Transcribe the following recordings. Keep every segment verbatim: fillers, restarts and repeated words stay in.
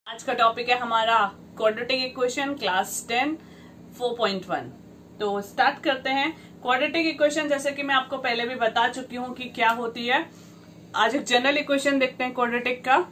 आज का टॉपिक है हमारा quadratic equation class ten four point one. तो स्टार्ट करते हैं। क्वाड्रेटिक इक्वेशन जैसे कि मैं आपको पहले भी बता चुकी हूं कि क्या होती है। आज एक जनरल इक्वेशन देखते हैं क्वाड्रेटिक का।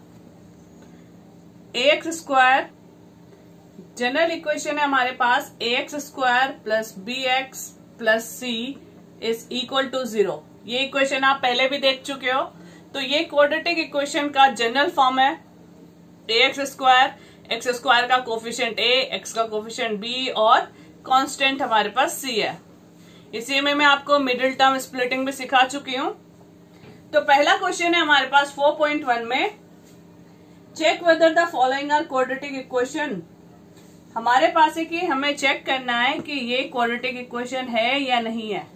A x square general equation है हमारे पास। A x square plus b x plus c is equal to zero. ये इक्वेशन आप पहले भी देख चुके हो। तो ये क्वाड्रेटिक इक्वेशन का जनरल फॉर्म है a x square, x square का कोफिशिएंट ए, एक्स का कोफिशिएंट बी और कांस्टेंट हमारे पास सी है। इसी में मैं आपको मिडिल टर्म स्प्लिटिंग भी सिखा चुकी हूं। तो पहला क्वेश्चन है हमारे पास फोर पॉइंट वन में, check whether the following are quadratic equation. हमारे पास है कि हमें चेक करना है कि ये क्वाड्रेटिक इक्वेशन है या नहीं है।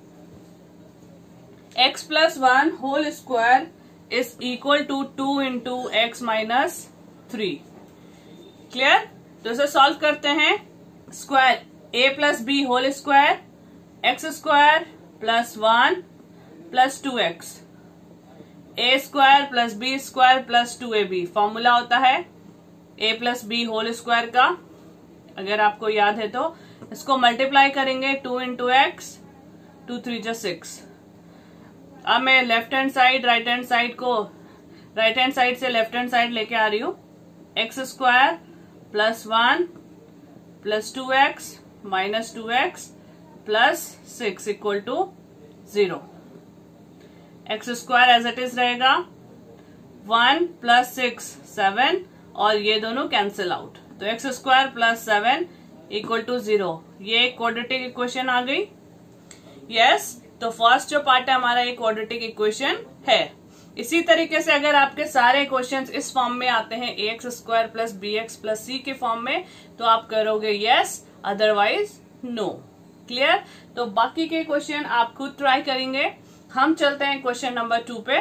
X plus one whole square is equal to two into x minus three. Clear? तो इसे सॉल्व करते हैं। Square a plus b whole square, x square plus one plus two x, a square plus b square plus two a b. Formula होता है a plus b whole square का, अगर आपको याद है तो। इसको मल्टीप्लाई करेंगे two into x, two three जा सिक्स। अब मैं left hand side right hand side को राइट हैंड साइड से लेफ्ट हैंड साइड लेके आ रही हूं। X square plus one plus two x minus two x plus six equal to zero. X square as it is रहेगा, one plus six seven और ये दोनों कैंसिल आउट। तो x square plus seven equal to zero. ये quadratic equation आ गई। Yes yes, तो first जो पार्ट है हमारा ये क्वाड्रेटिक इक्वेशन है। इसी तरीके से अगर आपके सारे क्वेश्चंस इस फॉर्म में आते हैं a x square plus b x plus c के फॉर्म में, तो आप करोगे यस, अदरवाइज नो। क्लियर? तो बाकी के क्वेश्चन आप खुद ट्राई करेंगे। हम चलते हैं क्वेश्चन नंबर टू पे।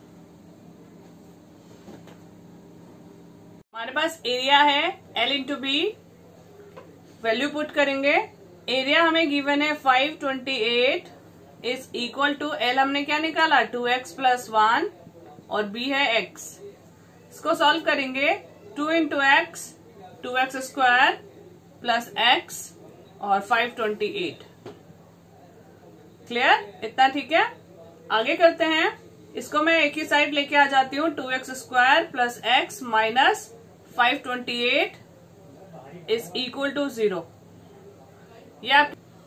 हमारे पास एरिया है l into b. Value put करेंगे। एरिया हमें गिवन है five twenty eight is equal to l हमने क्या निकाला, टू एक्स प्लस वन और बी है एक्स। इसको सॉल्व करेंगे। Two into x, two x square plus x और फाइव ट्वेंटी एट। क्लियर? इतना ठीक है। आगे करते हैं। इसको मैं एक ही साइड लेके आ जाती हूँ। Two x square plus x minus five twenty eight is equal to zero. ये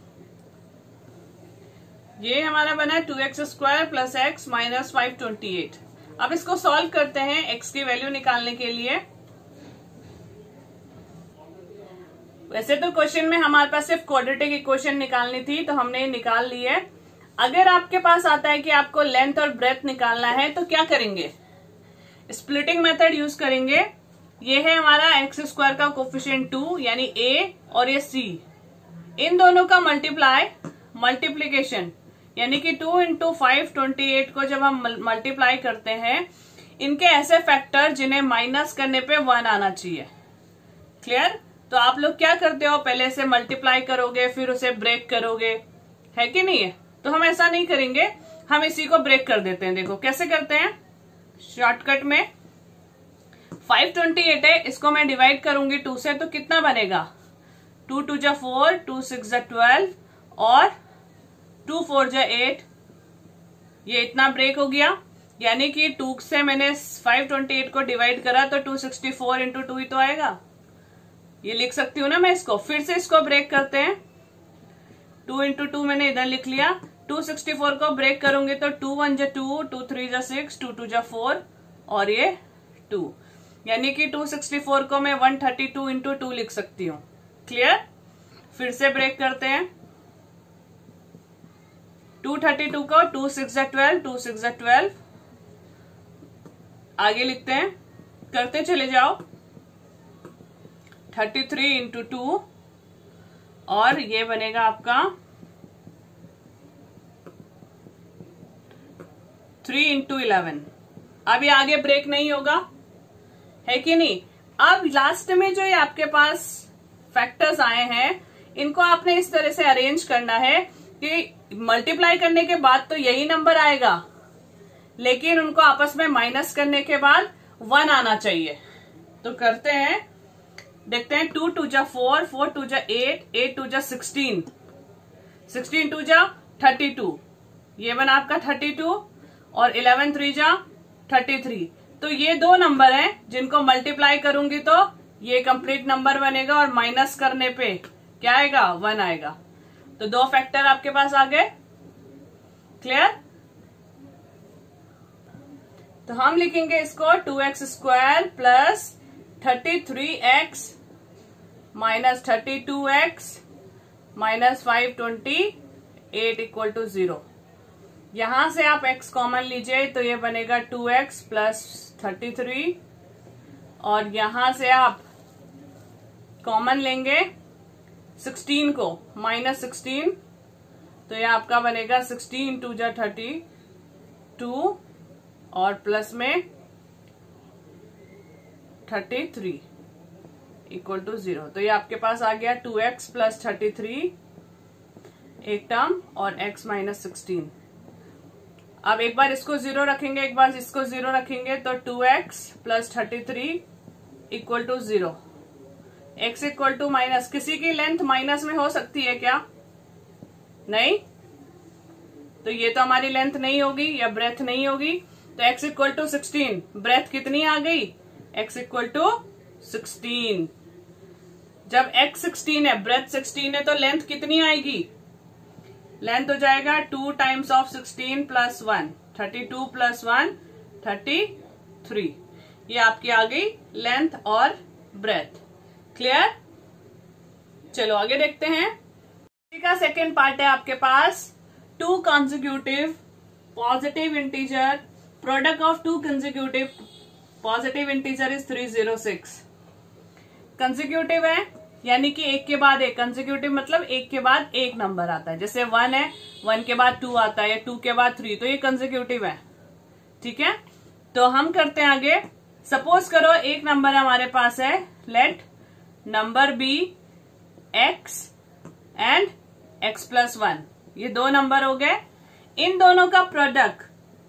ये हमारा बना two x square plus x minus five twenty eight. अब इसको सॉल्व करते हैं एक्स की वैल्यू निकालने के लिए। वैसे तो क्वेश्चन में हमारे पास सिर्फ क्वाड्रेटिक इक्वेशन निकालनी थी, तो हमने निकाल ली है। अगर आपके पास आता है कि आपको लेंथ और ब्रेथ निकालना है, तो क्या करेंगे, स्प्लिटिंग मेथड यूज करेंगे। ये है हमारा एक्स स्क्वायर का कोफिशिएंट टू यानी ए और ये सी, इन दोनों का मल्टीप्लाई मल्टीप्लीकेशन यानी कि two into five twenty eight को जब हम मल्टीप्लाई करते हैं, इनके ऐसे फैक्टर जिन्हें माइनस करने पे वन आना चाहिए। क्लियर? तो आप लोग क्या करते हो, पहले से मल्टीप्लाई करोगे फिर उसे ब्रेक करोगे, है कि नहीं है? तो हम ऐसा नहीं करेंगे, हम इसी को ब्रेक कर देते हैं। देखो कैसे करते हैं शॉर्टकट में। फाइव ट्वेंटी एट है, इसको मैं डिवाइड करूंगी टू से, तो कितना बनेगा, टू टू जा फोर, टू सिक्स जा ट्वेल्व और टू फोर जा एट। ये इतना ब्रेक हो गया, यानी कि टू से मैंने फाइव ट्वेंटी एट को डिवाइड करा तो two sixty four into two ही तो आएगा। ये लिख सकती हूँ ना मैं इसको। फिर से इसको ब्रेक करते हैं। टू इंटू टू मैंने इधर लिख लिया। टू सिक्सटी फोर को ब्रेक करूंगी तो टू वन जा टू, टू थ्री जा सिक्स, टू टू जा फोर और ये टू, यानी कि टू सिक्सटी फोर को मैं one thirty two into two लिख सकती हूँ। क्लियर? फिर से ब्रेक करते हैं। टू थर्टी टू को टू सिक्स जा ट्वेल्व, टू सिक्स जा ट्वेल्व, आगे लिखते हैं, करते चले जाओ। थर्टी थ्री इंटू टू और ये बनेगा आपका थ्री इंटू इलेवन। अब ये आगे ब्रेक नहीं होगा, है कि नहीं? अब लास्ट में जो ये आपके पास फैक्टर्स आए हैं, इनको आपने इस तरह से अरेंज करना है कि मल्टीप्लाई करने के बाद तो यही नंबर आएगा, लेकिन उनको आपस में माइनस करने के बाद वन आना चाहिए। तो करते हैं, देखते हैं। टू टू जा फोर, फोर टू जा एट, एट टू जा सिक्सटीन, सिक्सटीन टू जा थर्टी टू, ये बना आपका थर्टी टू, और इलेवन थ्री जा थर्टी थ्री। तो ये दो नंबर हैं जिनको मल्टीप्लाई करूंगी तो ये कंप्लीट नंबर बनेगा, और माइनस करने पे क्या आएगा, वन आएगा। तो दो फैक्टर आपके पास आ गए। क्लियर? तो हम लिखेंगे इसको two x square plus thirty three x minus thirty two x minus five twenty eight equal to zero. यहां से आप x कॉमन लीजिए तो ये बनेगा two x plus thirty three, और यहां से आप कॉमन लेंगे सिक्सटीन को, माइनस सिक्सटीन, तो ये आपका बनेगा सिक्सटीन टू जा थर्टी टू, और प्लस में thirty three equal to zero. तो ये आपके पास आ गया two x plus thirty three एक टर्म, और x माइनस सिक्सटीन। अब एक बार इसको जीरो रखेंगे, एक बार इसको जीरो रखेंगे, तो two x plus thirty three equal to zero. X equal to minus, किसी की लेंथ माइनस में हो सकती है क्या? नहीं, तो ये तो हमारी लेंथ नहीं होगी या ब्रेथ नहीं होगी। तो x equal to sixteen, breadth कितनी आ गई? x equal to sixteen. जब x सिक्सटीन है, ब्रेथ सिक्सटीन है, तो लेंथ कितनी आएगी? लेंथ हो जाएगा two times of sixteen plus one, thirty two plus one thirty three. ये आपकी आ गई लेंथ और ब्रेथ। क्लियर? चलो आगे देखते हैं। का सेकेंड पार्ट है आपके पास, two consecutive positive integer, product of two consecutive positive integer is three zero six. Consecutive है यानी कि एक के बाद एक, कंसेक्यूटिव मतलब एक के बाद एक नंबर आता है। जैसे वन है, वन के बाद टू आता है, या टू के बाद थ्री, तो ये कंसेक्यूटिव है। ठीक है, तो हम करते हैं आगे। सपोज करो एक नंबर हमारे पास है, let number be x and x plus one, ये दो नंबर हो गए। इन दोनों का प्रोडक्ट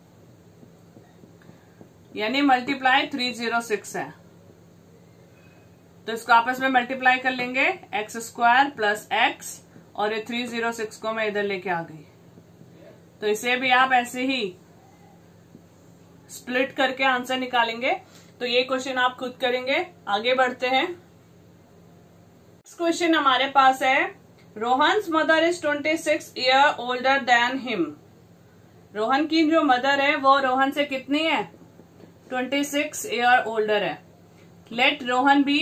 यानी मल्टीप्लाई थ्री जीरो सिक्स है, तो इसको आपस में मल्टीप्लाई कर लेंगे, एक्स स्क्वायर प्लस एक्स, और ये थ्री जीरो सिक्स को मैं इधर लेके आ गई। तो इसे भी आप ऐसे ही स्प्लिट करके आंसर निकालेंगे। तो ये क्वेश्चन आप खुद करेंगे। आगे बढ़ते हैं। नेक्स्ट क्वेश्चन हमारे पास है, Rohan's mother is twenty six year older than him. Rohan की जो मदर है वो रोहन से कितनी है? ट्वेंटी सिक्स ईयर ओल्डर है। Let Rohan be,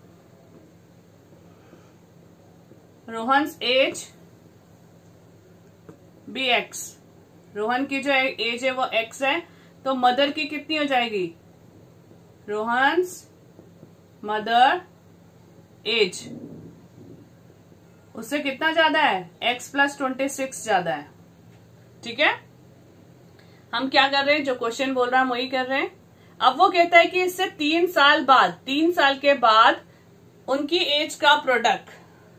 Rohan's age be x. Rohan की जो एज है वो एक्स है, तो मदर की कितनी हो जाएगी? रोहन्स मदर एज उससे कितना ज्यादा है? एक्स प्लस ट्वेंटी सिक्स ज्यादा है। ठीक है, हम क्या कर रहे हैं, जो क्वेश्चन बोल रहा है हम वही कर रहे हैं। अब वो कहता है कि इससे तीन साल बाद, तीन साल के बाद उनकी एज का प्रोडक्ट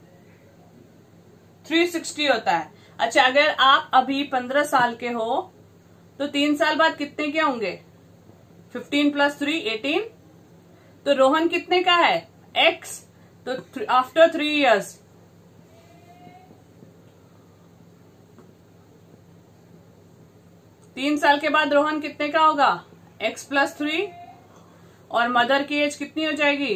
थ्री सिक्सटी होता है। अच्छा, अगर आप अभी पंद्रह साल के हो तो तीन साल बाद कितने के होंगे? Fifteen plus three eighteen. तो रोहन कितने का है? एक्स। तो आफ्टर थ्री इयर्स तीन साल के बाद रोहन कितने का होगा? एक्स प्लस थ्री, और मदर की एज कितनी हो जाएगी?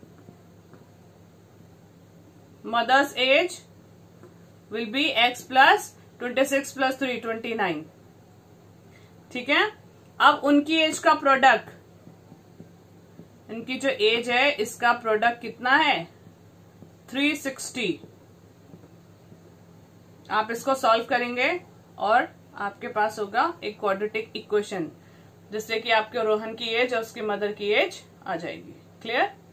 Mother's age will be x plus twenty six plus three twenty nine. ठीक है, अब उनकी एज का प्रोडक्ट, इनकी जो एज है इसका प्रोडक्ट कितना है? Three sixty. आप इसको सॉल्व करेंगे और आपके पास होगा एक क्वाड्रेटिक इक्वेशन, जिससे कि आपके रोहन की एज और उसकी मदर की एज आ जाएगी। क्लियर?